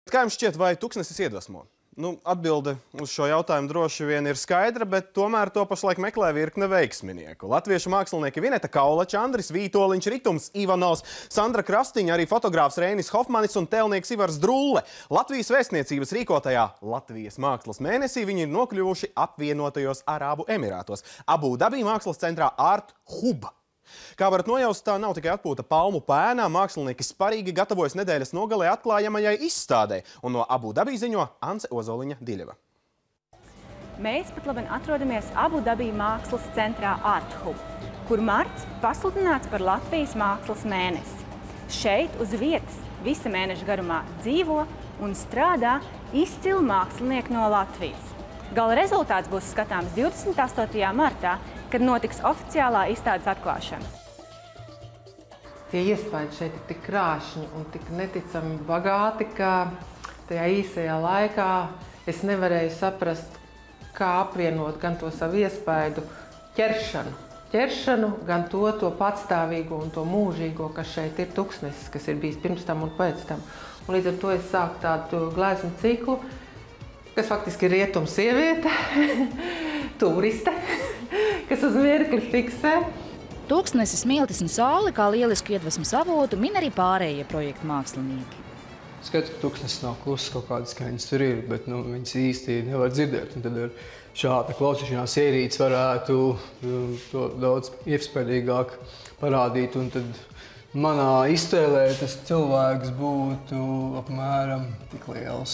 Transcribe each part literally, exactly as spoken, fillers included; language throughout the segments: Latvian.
Kā jums šķiet, vai Tuksnesis iedvesmo? Nu, atbilde uz šo jautājumu droši vien ir skaidra, bet tomēr to pašlaik meklē virkne veiksminieku. Latviešu mākslinieki Vineta Kaulača, Andris Vītoliņš, Ritums Ivanovs, Sandra Krastiņa, arī fotogrāfs Reinis Hofmanis un tēlnieks Ivars Drulle. Latvijas vēstniecības rīkotajā Latvijas mākslas mēnesī viņi ir nokļuvuši apvienotajos Arābu Emirātos, Abu Dabī mākslas centrā Art Hub. Kā varat nojaust, tā nav tikai atpūta palmu pēnā, mākslinieki sparīgi gatavojas nedēļas nogalē atklājamajai izstādē, un no Abu Dabī ziņo Ance Ozoliņa Diļeva. Mēs pat labi atrodamies Abu Dabī mākslas centrā Art Hub, kur marts pasludināts par Latvijas mākslas mēnesi. Šeit uz vietas visa mēneša garumā dzīvo un strādā izcili mākslinieki no Latvijas. Gala rezultāts būs skatāms divdesmit astotajā martā, kad notiks oficiālā izstādes atklāšana. Tie iespaidi šeit ir tik krāšņi un tik neticami bagāti, ka tajā īsajā laikā es nevarēju saprast, kā apvienot gan to savu iespaidu ķeršanu, ķeršanu, gan to, to patstāvīgo un to mūžīgo, kas šeit ir Tuksnesis, kas ir bijis pirms tam un pēc tam. Un līdz ar to es sāku tādu gleznu ciklu, kas faktiski ir rietuma sieviete, turiste, kas uz mirkli fiksē. Tuksnesis, Smiltis un Sauli kā lielisku iedvesmas avotu min arī pārējie projektu mākslinieki. Skatu, ka Tuksnesis nav kluss, kaut kādas skaņas tur ir, bet nu, viņas īsti nevar dzirdēt. Un tad ar šāda klausīšanās ierīces varētu to daudz iespaidīgāk parādīt. Un tad manā iztēlē tas cilvēks būtu apmēram tik liels.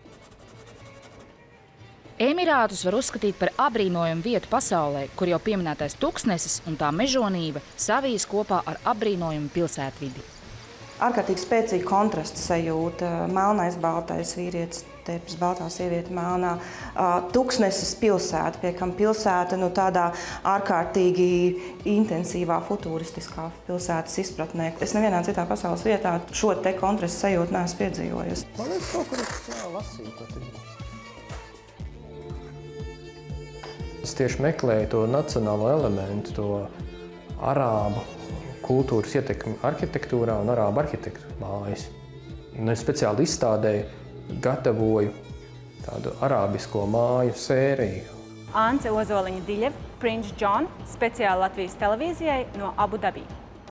Emirātus var uzskatīt par apbrīnojumu vietu pasaulē, kur jau pieminētais Tuksnesis un tā mežonība savijas kopā ar apbrīnojumu pilsētvidi. Ārkārtīgi spēcīga kontrasta sajūta. Melnais, baltais vīrietis, tepis, baltā sieviete melnā. Tuksnesis pilsēta, pie kam pilsēta nu, tādā ārkārtīgi intensīvā, futūristiskā pilsētas izpratnē. Es nevienā citā pasaules vietā šo te kontrasta sajūtu neesmu piedzīvojusi. Man liekas, kaut kur es lasīju, ko te ir. Es tieši meklēju to nacionālo elementu, to arābu kultūras ietekmi arhitektūrā un arābu arhitektu mājas. Un es speciāli izstādēju, gatavoju tādu arābisko māju sēriju. Ance Ozoliņa Diļeva, Prince John, speciāli Latvijas televīzijai no Abu Dabī.